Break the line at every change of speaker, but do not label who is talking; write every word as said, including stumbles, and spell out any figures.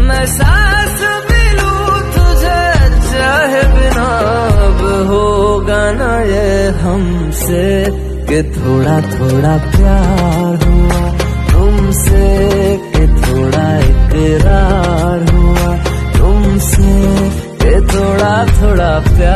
मैं सांस भी लूं तुझे चाहे बिना, अब होगा ना ये हमसे कि थोड़ा थोड़ा प्यार हुआ तुमसे, कि थोड़ा इकरार हुआ तुमसे, कि थोड़ा थोड़ा प्यार